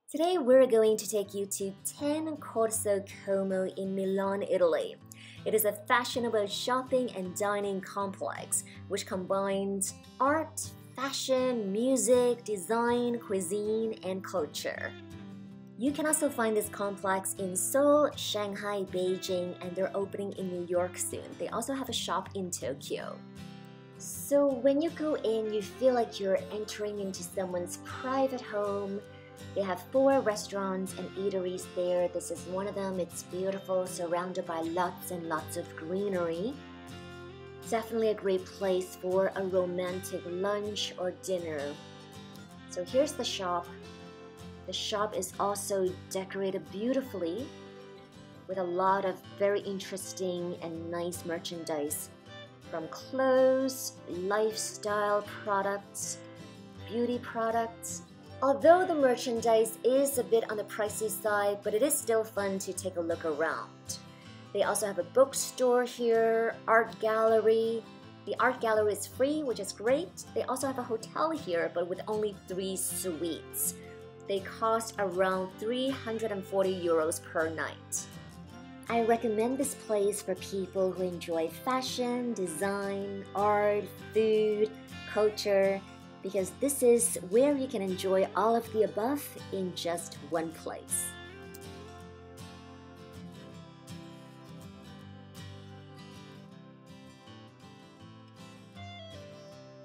Today we're going to take you to Ten Corso Como in Milan, Italy. It is a fashionable shopping and dining complex which combines art, fashion, music, design, cuisine, and culture. You can also find this complex in Seoul, Shanghai, Beijing, and they're opening in New York soon. They also have a shop in Tokyo. So when you go in, you feel like you're entering into someone's private home. They have 4 restaurants and eateries there. This is one of them. It's beautiful, surrounded by lots and lots of greenery. Definitely a great place for a romantic lunch or dinner. So here's the shop. The shop is also decorated beautifully with a lot of very interesting and nice merchandise, from clothes, lifestyle products, beauty products. Although the merchandise is a bit on the pricey side, but it is still fun to take a look around. They also have a bookstore here, art gallery. The art gallery is free, which is great. They also have a hotel here, but with only 3 suites. They cost around 340 euros per night. I recommend this place for people who enjoy fashion, design, art, food, culture, because this is where you can enjoy all of the above in just one place.